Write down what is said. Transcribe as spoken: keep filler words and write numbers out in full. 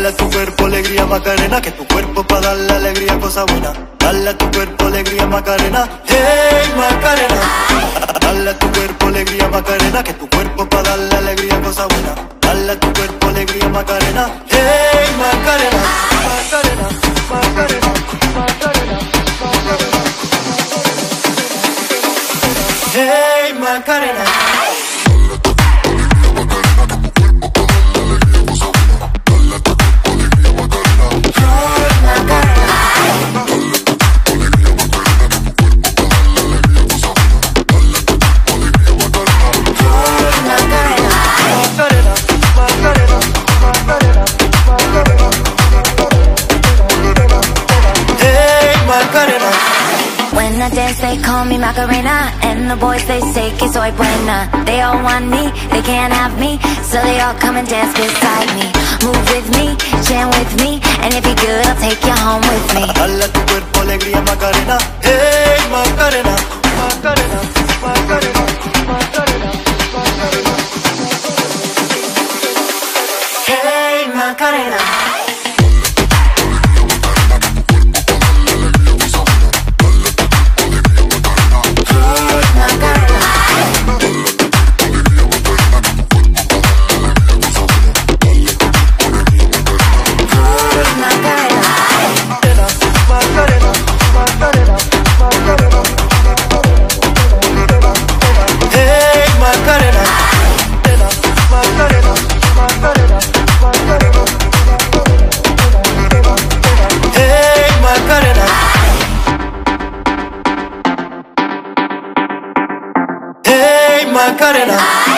a tu cuerpo alegría Macarena, que tu cuerpo pa' darle alegría cosa buena. Dale a tu cuerpo alegría Macarena, hey Macarena. Dale a tu cuerpo alegría Macarena, que tu cuerpo pa' darle alegría cosa buena. Dale a tu cuerpo alegría Macarena, hey Macarena. Macarena, Macarena, Macarena, Macarena. Hey Macarena. When I dance, they call me Macarena, and the boys, they say que soy buena. They all want me, they can't have me, so they all come and dance beside me. Move with me, jam with me, and if you're good, I'll take you home with me. Dale a tu cuerpo alegría Macarena, hey Macarena. Macarena, Macarena, Macarena, Macarena. Hey Macarena. Macarena.